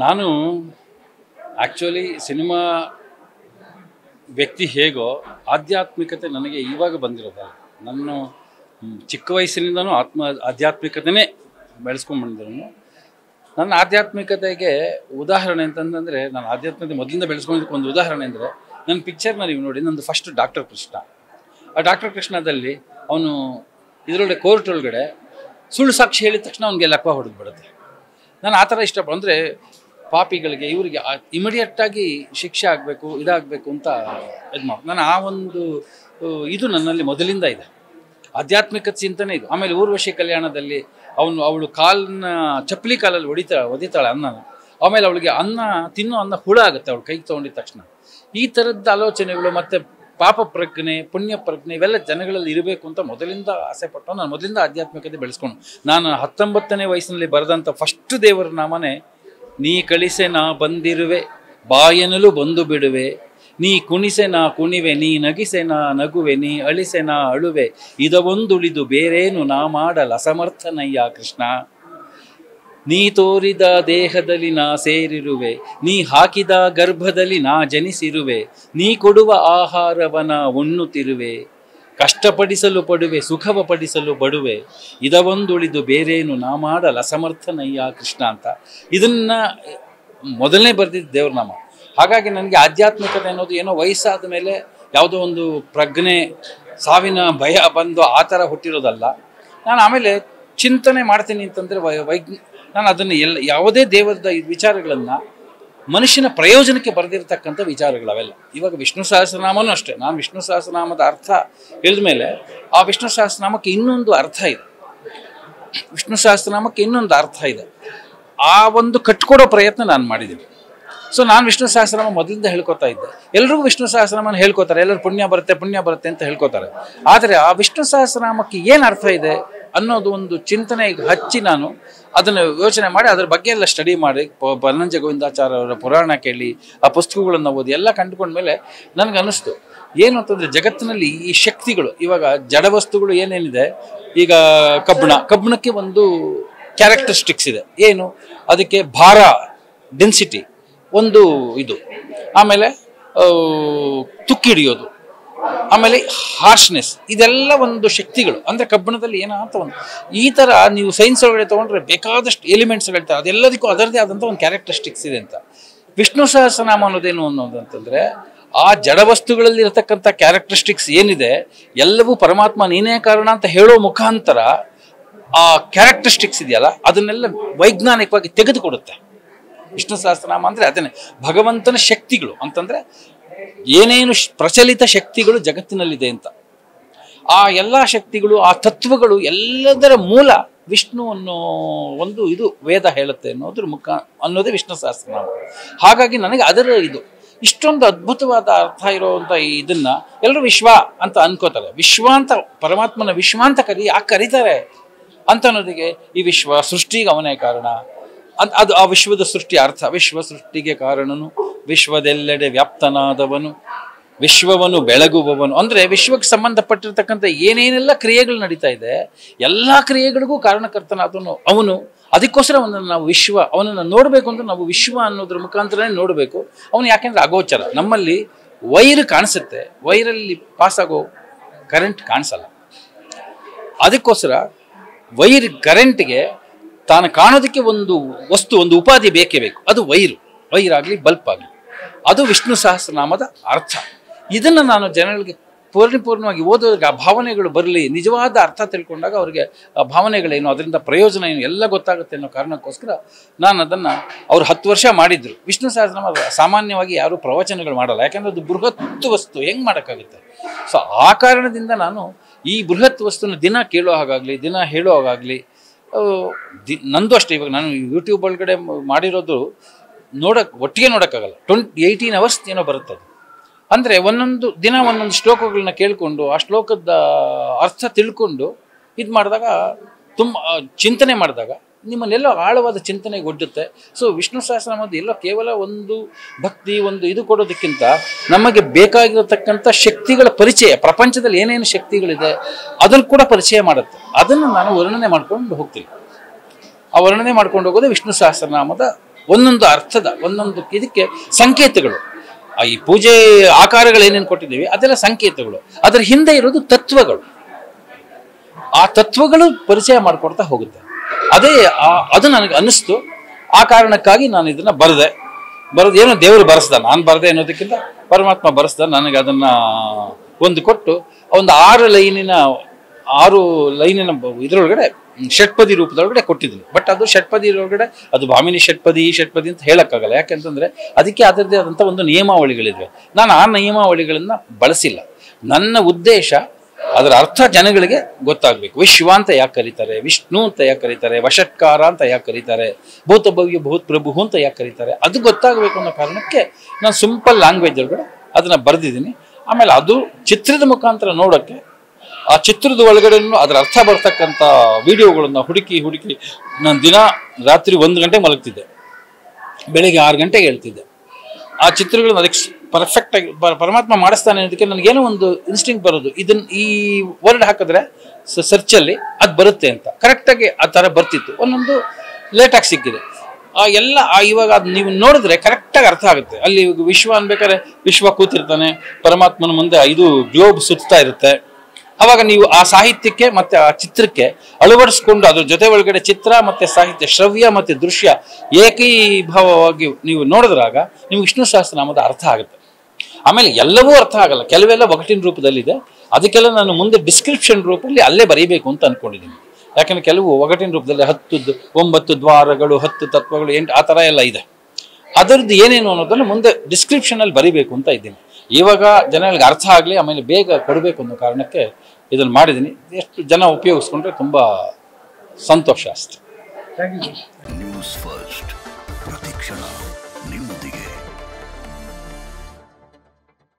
ನಾನು actually cinema ವ್ಯಕ್ತಿ ಹೇಗೋ ಆಧ್ಯಾತ್ಮಿಕತೆ ನನಗೆ ಇವಾಗ ಬಂದಿರೋದಲ್ಲ. ನಾನು ಚಿಕ್ಕ ವಯಸ್ಸಿನಿಂದನೂ ಆಧ್ಯಾತ್ಮಿಕತೆಯೇ ಬೆಳೆಸ್ಕೊಂಡು ಬಂದಿರೋನು. ನನ್ನ ಆಧ್ಯಾತ್ಮಿಕತೆಗೆ ಉದಾಹರಣೆ ಅಂತಂದರೆ, ನಾನು ಆಧ್ಯಾತ್ಮಿಕತೆ ಮೊದಲಿಂದ ಬೆಳೆಸ್ಕೊಂಡಿದ್ದಕ್ಕೆ ಒಂದು ಉದಾಹರಣೆ ಅಂದರೆ, ನನ್ನ ಪಿಕ್ಚರ್ನ ನೀವು ನೋಡಿ, ನಂದು ಫಸ್ಟ್ ಡಾಕ್ಟರ್ ಕೃಷ್ಣ. ಆ ಡಾಕ್ಟರ್ ಕೃಷ್ಣದಲ್ಲಿ ಅವನು ಇದರೊಳಗೆ ಕೋರ್ಟ್ ಒಳಗಡೆ ಸುಳ್ಳು ಸಾಕ್ಷಿ ಹೇಳಿದ ತಕ್ಷಣ ಅವನಿಗೆ ಲಕ್ವ ಹೊಡೆದು ಬಿಡುತ್ತೆ. ನಾನು ಆ ಥರ ಇಷ್ಟಪಡ ಅಂದರೆ ಪಾಪಿಗಳಿಗೆ ಇವರಿಗೆ ಇಮಿಡಿಯೇಟಾಗಿ ಶಿಕ್ಷೆ ಆಗಬೇಕು, ಇದಾಗಬೇಕು ಅಂತ ಇದು ಮಾಡಿ ನಾನು ಆ ಒಂದು ಇದು ನನ್ನಲ್ಲಿ ಮೊದಲಿಂದ ಇದೆ, ಆಧ್ಯಾತ್ಮಿಕ ಚಿಂತನೆ ಇದು. ಆಮೇಲೆ ಊರ್ವಶಿ ಕಲ್ಯಾಣದಲ್ಲಿ ಅವಳು ಕಾಲನ್ನ ಚಪ್ಪಲಿ ಕಾಲಲ್ಲಿ ಒದಿತಾಳೆ ಅನ್ನನ, ಆಮೇಲೆ ಅವಳಿಗೆ ಅನ್ನ ಹುಳ ಆಗುತ್ತೆ ಅವಳು ಕೈಗೆ ತೊಗೊಂಡಿದ ತಕ್ಷಣ. ಈ ಥರದ್ದು ಆಲೋಚನೆಗಳು ಮತ್ತು ಪಾಪ ಪ್ರಜ್ಞೆ, ಪುಣ್ಯ ಪ್ರಜ್ಞೆ ಇವೆಲ್ಲ ಜನಗಳಲ್ಲಿ ಇರಬೇಕು ಅಂತ ಮೊದಲಿಂದ ಆಸೆ ಪಟ್ಟು ನಾನು ಮೊದಲಿಂದ ಆಧ್ಯಾತ್ಮಿಕತೆ ಬೆಳೆಸ್ಕೊಂಡು, ನಾನು 19ನೇ ವಯಸ್ಸಿನಲ್ಲಿ ಬರೆದಂಥ ಫಸ್ಟ್ ದೇವರ ನಾಮನೇ ನೀ ಕಳಿಸೆ ನಾ ಬಂದಿರುವೆ, ಬಾಯನಲು ಬಂದು ಬಿಡುವೆ, ನೀ ಕುಣಿಸೆ ನಾ ಕುಣಿವೆ, ನೀ ನಗಿಸೆ ನಾ ನಗುವೆ, ನೀ ಅಳಿಸೆ ನಾ ಅಳುವೆ, ಇದೊಂದುಳಿದು ಬೇರೇನು ನಾ ಮಾಡಲ ಅಸಮರ್ಥನಯ್ಯ ಕೃಷ್ಣ. ನೀ ತೋರಿದ ದೇಹದಲ್ಲಿ ನಾ ಸೇರಿರುವೆ, ನೀ ಹಾಕಿದ ಗರ್ಭದಲ್ಲಿ ನಾ ಜನಿಸಿರುವೆ, ನೀ ಕೊಡುವ ಆಹಾರವನ ಉಣ್ಣುತ್ತಿರುವೆ, ಕಷ್ಟಪಡಿಸಲು ಪಡುವೆ, ಸುಖವ ಪಡಿಸಲು ಬಡುವೆ, ಇದೊಂದುಳಿದು ಬೇರೇನು ನಾ ಮಾಡಲ ಅಸಮರ್ಥನಯ್ಯ ಕೃಷ್ಣ ಅಂತ ಇದನ್ನು ಮೊದಲನೇ ಬರೆದಿದ್ದ ದೇವ್ರ ನಾಮ. ಹಾಗಾಗಿ ನನಗೆ ಆಧ್ಯಾತ್ಮಿಕತೆ ಅನ್ನೋದು ಏನೋ ವಯಸ್ಸಾದ ಮೇಲೆ ಯಾವುದೋ ಒಂದು ಪ್ರಜ್ಞೆ, ಸಾವಿನ ಭಯ ಬಂದು ಆ ಥರ ಹುಟ್ಟಿರೋದಲ್ಲ. ನಾನು ಆಮೇಲೆ ಚಿಂತನೆ ಮಾಡ್ತೀನಿ ಅಂತಂದರೆ ನಾನು ಅದನ್ನು ಯಾವುದೇ ದೇವರದ ವಿಚಾರಗಳನ್ನು ಮನುಷ್ಯನ ಪ್ರಯೋಜನಕ್ಕೆ ಬರೆದಿರ್ತಕ್ಕಂಥ ವಿಚಾರಗಳವೆಲ್ಲ. ಇವಾಗ ವಿಷ್ಣು ಸಹಸ್ರನಾಮನೂ ಅಷ್ಟೇ. ನಾನು ವಿಷ್ಣು ಸಹಸ್ರನಾಮದ ಅರ್ಥ ಹೇಳಿದ ಮೇಲೆ ಆ ವಿಷ್ಣು ಸಹಸ್ರನಾಮಕ್ಕೆ ಇನ್ನೊಂದು ಅರ್ಥ ಇದೆ, ವಿಷ್ಣು ಸಹಸ್ರನಾಮಕ್ಕೆ ಇನ್ನೊಂದು ಅರ್ಥ ಇದೆ. ಆ ಒಂದು ಕಟ್ಕೊಡೋ ಪ್ರಯತ್ನ ನಾನು ಮಾಡಿದ್ದೀನಿ. ಸೊ ನಾನು ವಿಷ್ಣು ಸಹಸ್ರನಾಮ ಮೊದಲಿಂದ ಹೇಳ್ಕೊತಾ ಇದ್ದೆ. ಎಲ್ರಿಗೂ ವಿಷ್ಣು ಸಹಸ್ರನಾಮನ ಹೇಳ್ಕೊತಾರೆ, ಎಲ್ಲರೂ ಪುಣ್ಯ ಬರುತ್ತೆ ಅಂತ ಹೇಳ್ಕೊತಾರೆ. ಆದರೆ ಆ ವಿಷ್ಣು ಸಹಸ್ರನಾಮಕ್ಕೆ ಏನು ಅರ್ಥ ಇದೆ ಅನ್ನೋದು ಒಂದು ಚಿಂತನೆಗೆ ಹಚ್ಚಿ ನಾನು ಅದನ್ನು ಯೋಚನೆ ಮಾಡಿ ಅದರ ಬಗ್ಗೆ ಎಲ್ಲ ಸ್ಟಡಿ ಮಾಡಿ ಬನ್ನಂಜ ಗೋವಿಂದಾಚಾರ್ಯ ಅವರ ಪುರಾಣ ಕೇಳಿ ಆ ಪುಸ್ತಕಗಳನ್ನು ಓದಿ ಎಲ್ಲ ಕಂಡುಕೊಂಡ್ಮೇಲೆ ನನಗೆ ಅನ್ನಿಸ್ತು ಏನು ಅಂತಂದರೆ, ಜಗತ್ತಿನಲ್ಲಿ ಈ ಶಕ್ತಿಗಳು, ಇವಾಗ ಜಡವಸ್ತುಗಳು ಏನೇನಿದೆ, ಈಗ ಕಬ್ಬಿಣಕ್ಕೆ ಒಂದು ಕ್ಯಾರೆಕ್ಟರಿಸ್ಟಿಕ್ಸ್ ಇದೆ. ಏನು ಅದಕ್ಕೆ ಭಾರ, ಡೆನ್ಸಿಟಿ ಒಂದು ಇದು, ಆಮೇಲೆ ತುಕ್ಕಿಡಿಯೋದು, ಆಮೇಲೆ ಹಾರ್ಶ್ನೆಸ್, ಇದೆಲ್ಲ ಒಂದು ಶಕ್ತಿಗಳು. ಅಂದರೆ ಕಬ್ಬಿಣದಲ್ಲಿ ಏನಂತ ಒಂದು ಈ ಥರ ನೀವು ಸೈನ್ಸ್ ಒಳಗಡೆ ತೊಗೊಂಡ್ರೆ ಬೇಕಾದಷ್ಟು ಎಲಿಮೆಂಟ್ಸ್ಗಳಿರ್ತಾರೆ, ಅದೆಲ್ಲದಕ್ಕೂ ಅದರದೇ ಆದಂಥ ಒಂದು ಕ್ಯಾರೆಕ್ಟರಿಸ್ಟಿಕ್ಸ್ ಇದೆ ಅಂತ. ವಿಷ್ಣು ಸಹಸ್ರನಾಮ ಅನ್ನೋದೇನು ಅಂತಂದರೆ, ಆ ಜಡವಸ್ತುಗಳಲ್ಲಿ ಇರತಕ್ಕಂಥ ಕ್ಯಾರೆಕ್ಟರಿಸ್ಟಿಕ್ಸ್ ಏನಿದೆ ಎಲ್ಲವೂ ಪರಮಾತ್ಮ ನೀನೇ ಕಾರಣ ಅಂತ ಹೇಳೋ ಮುಖಾಂತರ ಆ ಕ್ಯಾರೆಕ್ಟರಿಸ್ಟಿಕ್ಸ್ ಇದೆಯಲ್ಲ ಅದನ್ನೆಲ್ಲ ವೈಜ್ಞಾನಿಕವಾಗಿ ತೆಗೆದುಕೊಡುತ್ತೆ. ವಿಷ್ಣು ಸಹಸ್ರನಾಮ ಅಂದರೆ ಅದನ್ನೇ ಭಗವಂತನ ಶಕ್ತಿಗಳು ಅಂತಂದರೆ ಏನೇನು ಪ್ರಚಲಿತ ಶಕ್ತಿಗಳು ಜಗತ್ತಿನಲ್ಲಿದೆ ಅಂತ, ಆ ಎಲ್ಲ ಶಕ್ತಿಗಳು, ಆ ತತ್ವಗಳು ಎಲ್ಲದರ ಮೂಲ ವಿಷ್ಣು ಅನ್ನೋ ಒಂದು ಇದು ವೇದ ಹೇಳುತ್ತೆ ಅನ್ನೋದ್ರ ಅನ್ನೋದೇ ವಿಷ್ಣು ಸಹಸ್ರನಾಮ. ಹಾಗಾಗಿ ನನಗೆ ಅದರ ಇಷ್ಟೊಂದು ಅದ್ಭುತವಾದ ಅರ್ಥ ಇರೋವಂಥ ಇದನ್ನು ಎಲ್ಲರೂ ವಿಶ್ವ ಅಂತ ಅನ್ಕೋತಾರೆ. ವಿಶ್ವ ಅಂತ ಪರಮಾತ್ಮನ ವಿಶ್ವ ಅಂತ ಯಾಕೆ ಕರೀತಾರೆ ಅಂತ ಅನ್ನೋದಕ್ಕೆ, ಈ ವಿಶ್ವ ಸೃಷ್ಟಿಗೆ ಅವನೇ ಕಾರಣ ಅಂತ, ಅದು ಆ ವಿಶ್ವದ ಸೃಷ್ಟಿ ಅರ್ಥ. ವಿಶ್ವ ಸೃಷ್ಟಿಗೆ ಕಾರಣನು, ವಿಶ್ವದೆಲ್ಲೆಡೆ ವ್ಯಾಪ್ತನಾದವನು, ವಿಶ್ವವನ್ನು ಬೆಳಗುವವನು. ಅಂದರೆ ವಿಶ್ವಕ್ಕೆ ಸಂಬಂಧಪಟ್ಟಿರ್ತಕ್ಕಂಥ ಏನೇನೆಲ್ಲ ಕ್ರಿಯೆಗಳು ನಡೀತಾ ಇದೆ ಎಲ್ಲ ಕ್ರಿಯೆಗಳಿಗೂ ಕಾರಣಕರ್ತನಾದವನು ಅವನು. ಅದಕ್ಕೋಸ್ಕರ ಅವನನ್ನು ನಾವು ಅವನನ್ನು ನೋಡಬೇಕು ಅಂದ್ರೆ ನಾವು ವಿಶ್ವ ಅನ್ನೋದ್ರ ಮುಖಾಂತರನೇ ನೋಡಬೇಕು. ಅವನು ಯಾಕೆಂದರೆ ಅಗೋಚರ. ನಮ್ಮಲ್ಲಿ ವೈರ್ ಕಾಣಿಸುತ್ತೆ, ವೈರಲ್ಲಿ ಪಾಸಾಗೋ ಕರೆಂಟ್ ಕಾಣಿಸಲ್ಲ. ಅದಕ್ಕೋಸ್ಕರ ವೈರ್ ಕರೆಂಟ್ಗೆ ತಾನು ಕಾಣೋದಕ್ಕೆ ಒಂದು ವಸ್ತು, ಒಂದು ಉಪಾಧಿ ಬೇಕೇ ಬೇಕು. ಅದು ವೈರ್ ಆಗಲಿ ಬಲ್ಪ್ ಆಗಲಿ, ಅದು ವಿಷ್ಣು ಸಹಸ್ರನಾಮದ ಅರ್ಥ. ಇದನ್ನು ನಾನು ಜನಗಳಿಗೆ ಪೂರ್ಣವಾಗಿ ಓದೋರಿಗೆ ಆ ಭಾವನೆಗಳು ಬರಲಿ, ನಿಜವಾದ ಅರ್ಥ ತಿಳ್ಕೊಂಡಾಗ ಅವರಿಗೆ ಆ ಭಾವನೆಗಳೇನು, ಅದರಿಂದ ಪ್ರಯೋಜನ ಏನು ಎಲ್ಲ ಗೊತ್ತಾಗುತ್ತೆ ಅನ್ನೋ ಕಾರಣಕ್ಕೋಸ್ಕರ ನಾನು ಅದನ್ನು ಅವ್ರು 10 ವರ್ಷ ಮಾಡಿದ್ರು. ವಿಷ್ಣು ಸಹಸ್ರನಾಮ ಸಾಮಾನ್ಯವಾಗಿ ಯಾರೂ ಪ್ರವಚನಗಳು ಮಾಡಲ್ಲ, ಯಾಕೆಂದರೆ ಅದು ಬೃಹತ್ ವಸ್ತು, ಹೆಂಗೆ ಮಾಡೋಕ್ಕಾಗುತ್ತೆ. ಸೊ ಆ ಕಾರಣದಿಂದ ನಾನು ಈ ಬೃಹತ್ ವಸ್ತುನ ದಿನ ಕೇಳೋ ಹಾಗಾಗಲಿ, ದಿನ ಹೇಳೋ ಹಾಗಾಗಲಿ ನಂದು ಅಷ್ಟೇ. ಇವಾಗ ನಾನು ಯೂಟ್ಯೂಬ್ ಒಳಗಡೆ ಮಾಡಿರೋದು ಒಟ್ಟಿಗೆ ನೋಡೋಕ್ಕಾಗಲ್ಲ. 18 hours ಏನೋ ಬರುತ್ತದೆ. ಅಂದರೆ ಒಂದೊಂದು ದಿನ ಒಂದೊಂದು ಶ್ಲೋಕಗಳನ್ನ ಕೇಳಿಕೊಂಡು ಆ ಶ್ಲೋಕದ ಅರ್ಥ ತಿಳ್ಕೊಂಡು ಇದು ಮಾಡಿದಾಗ, ತುಂಬ ಚಿಂತನೆ ಮಾಡಿದಾಗ ನಿಮ್ಮನ್ನೆಲ್ಲೋ ಆಳವಾದ ಚಿಂತನೆಗೆ ಒಡ್ಡುತ್ತೆ. ಸೊ ವಿಷ್ಣು ಸಹಸ್ರನಾಮದ ಎಲ್ಲೋ ಕೇವಲ ಒಂದು ಭಕ್ತಿ, ಒಂದು ಇದು ಕೊಡೋದಕ್ಕಿಂತ ನಮಗೆ ಬೇಕಾಗಿರತಕ್ಕಂಥ ಶಕ್ತಿಗಳ ಪರಿಚಯ, ಪ್ರಪಂಚದಲ್ಲಿ ಏನೇನು ಶಕ್ತಿಗಳಿದೆ ಅದನ್ನು ಕೂಡ ಪರಿಚಯ ಮಾಡುತ್ತೆ. ಅದನ್ನು ನಾನು ವರ್ಣನೆ ಮಾಡ್ಕೊಂಡು ಹೋಗ್ತೀನಿ. ಆ ವರ್ಣನೆ ಮಾಡ್ಕೊಂಡು ಹೋಗೋದೇ ವಿಷ್ಣು ಸಹಸ್ರನಾಮದ ಒಂದೊಂದು ಅರ್ಥದ ಒಂದೊಂದು ಇದಕ್ಕೆ ಸಂಕೇತಗಳು. ಈ ಪೂಜೆ ಆಕಾರಗಳು ಏನೇನು ಕೊಟ್ಟಿದ್ದೀವಿ ಅದೆಲ್ಲ ಸಂಕೇತಗಳು, ಅದರ ಹಿಂದೆ ಇರೋದು ತತ್ವಗಳು. ಆ ತತ್ವಗಳು ಪರಿಚಯ ಮಾಡಿಕೊಡ್ತಾ ಹೋಗುತ್ತೆ. ಅದು ನನಗೆ ಅನ್ನಿಸ್ತು. ಆ ಕಾರಣಕ್ಕಾಗಿ ನಾನು ಇದನ್ನ ಬರೋದು ಏನೋ ದೇವರು ಬರೆಸ್ದ, ನಾನು ಬರದೆ ಅನ್ನೋದಕ್ಕಿಂತ ಪರಮಾತ್ಮ ಬರೆಸ್ದ. ನನಗೆ ಅದನ್ನ ಒಂದು ಕೊಟ್ಟು ಒಂದು 6 ಲೈನಿನ ಇದರೊಳಗಡೆ ಷಟ್ಪದಿ ರೂಪದೊಳಗಡೆ ಕೊಟ್ಟಿದ್ದೀನಿ. ಬಟ್ ಅದು ಷಟ್ಪದಿ ಒಳಗಡೆ ಅದು ಭಾಮಿನಿ ಷಟ್ಪದಿ ಈ ಷಟ್ಪದಿ ಅಂತ ಹೇಳಕ್ಕಾಗಲ್ಲ. ಯಾಕೆಂತಂದ್ರೆ ಅದಕ್ಕೆ ಅದರದ್ದೇ ಆದಂಥ ಒಂದು ನಿಯಮಾವಳಿಗಳಿವೆ. ನಾನು ಆ ನಿಯಮಾವಳಿಗಳನ್ನ ಬಳಸಿಲ್ಲ. ನನ್ನ ಉದ್ದೇಶ ಅದರ ಅರ್ಥ ಜನಗಳಿಗೆ ಗೊತ್ತಾಗಬೇಕು. ವಿಶ್ವ ಅಂತ ಯಾಕೆ ಕರೀತಾರೆ, ವಿಷ್ಣು ಅಂತ ಯಾಕೆ ಕರೀತಾರೆ, ವಷಟ್ಕಾರ ಅಂತ ಯಾಕೆ ಕರೀತಾರೆ, ಭೂತಭವ್ಯ ಭೂತ್ ಪ್ರಭು ಅಂತ ಯಾಕೆ ಕರೀತಾರೆ, ಅದು ಗೊತ್ತಾಗಬೇಕು ಅನ್ನೋ ಕಾರಣಕ್ಕೆ ನಾನು ಸಿಂಪಲ್ ಲ್ಯಾಂಗ್ವೇಜ್ ಒಳಗಡೆ ಅದನ್ನ ಬರೆದಿದ್ದೀನಿ. ಆಮೇಲೆ ಅದು ಚಿತ್ರದ ಮುಖಾಂತರ ನೋಡೋಕ್ಕೆ, ಆ ಚಿತ್ರದ ಒಳಗಡೆ ಅದರ ಅರ್ಥ ಬರ್ತಕ್ಕಂಥ ವಿಡಿಯೋಗಳನ್ನ ಹುಡುಕಿ ನಾನು ದಿನ ರಾತ್ರಿ 1 ಗಂಟೆ ಮಲಗ್ತಿದ್ದೆ, ಬೆಳಿಗ್ಗೆ 6 ಗಂಟೆಗೆ ಹೇಳ್ತಿದ್ದೆ. ಆ ಚಿತ್ರಗಳನ್ನ ಅದಕ್ಕೆ ಪರ್ಫೆಕ್ಟ್ ಆಗಿ ಪರಮಾತ್ಮ ಮಾಡಿಸ್ತಾನೆ ಅನ್ನೋದಕ್ಕೆ ನನಗೇನೋ ಒಂದು ಇನ್ಸ್ಟಿಂಕ್ಟ್ ಬರೋದು. ಈ ವರ್ಡ್ ಹಾಕಿದ್ರೆ ಸರ್ಚಲ್ಲಿ ಅದು ಬರುತ್ತೆ ಅಂತ ಕರೆಕ್ಟಾಗಿ ಆ ಥರ ಬರ್ತಿತ್ತು. ಒಂದೊಂದು ಲೇಟಾಗಿ ಸಿಕ್ಕಿದೆ. ಇವಾಗ ಅದು ನೀವು ನೋಡಿದ್ರೆ ಕರೆಕ್ಟಾಗಿ ಅರ್ಥ ಆಗುತ್ತೆ. ಅಲ್ಲಿ ವಿಶ್ವ ಅನ್ಬೇಕಾದ್ರೆ ವಿಶ್ವ ಕೂತಿರ್ತಾನೆ, ಪರಮಾತ್ಮನ ಮುಂದೆ 5 ಗ್ಲೋಬ್ ಸುತ್ತಾ ಇರುತ್ತೆ. ಅವಾಗ ನೀವು ಆ ಸಾಹಿತ್ಯಕ್ಕೆ ಮತ್ತೆ ಆ ಚಿತ್ರಕ್ಕೆ ಅಳವಡಿಸ್ಕೊಂಡು ಅದ್ರ ಜೊತೆ ಒಳಗಡೆ ಚಿತ್ರ ಮತ್ತೆ ಸಾಹಿತ್ಯ, ಶ್ರವ್ಯ ಮತ್ತೆ ದೃಶ್ಯ ಏಕೀಭಾವವಾಗಿ ನೀವು ನೋಡಿದ್ರಾಗ ನಿಮ್ಗೆ ವಿಷ್ಣು ಸಹಸ್ರನಾಮದ ಅರ್ಥ ಆಗುತ್ತೆ. ಆಮೇಲೆ ಎಲ್ಲವೂ ಅರ್ಥ ಆಗಲ್ಲ, ಕೆಲವೆಲ್ಲ ಒಗಟಿನ ರೂಪದಲ್ಲಿದೆ. ಅದಕ್ಕೆಲ್ಲ ನಾನು ಮುಂದೆ ಡಿಸ್ಕ್ರಿಪ್ಷನ್ ರೂಪದಲ್ಲಿ ಅಲ್ಲೇ ಬರೀಬೇಕು ಅಂತ ಅನ್ಕೊಂಡಿದ್ದೀನಿ. ಯಾಕಂದ್ರೆ ಕೆಲವು ಒಗಟಿನ ರೂಪದಲ್ಲಿ 9 ದ್ವಾರಗಳು, 10 ತತ್ವಗಳು, 8 ಆ ಥರ ಎಲ್ಲ ಇದೆ. ಅದರದ್ದು ಏನೇನು ಅನ್ನೋದನ್ನು ಮುಂದೆ ಡಿಸ್ಕ್ರಿಪ್ಷನಲ್ಲಿ ಬರೀಬೇಕು ಅಂತ ಇದ್ದೀನಿ. ಇವಾಗ ಜನಗಳಿಗೆ ಅರ್ಥ ಆಗಲಿ, ಆಮೇಲೆ ಬೇಗ ಕೊಡಬೇಕು ಅನ್ನೋ ಕಾರಣಕ್ಕೆ ಇದನ್ನು ಮಾಡಿದ್ದೀನಿ. ಎಷ್ಟು ಜನ ಉಪಯೋಗಿಸ್ಕೊಂಡ್ರೆ ತುಂಬ ಸಂತೋಷ ಅಷ್ಟೆ. ನ್ಯೂಸ್ ಫಸ್ಟ್ ಪ್ರತಿಕ್ಷಣ.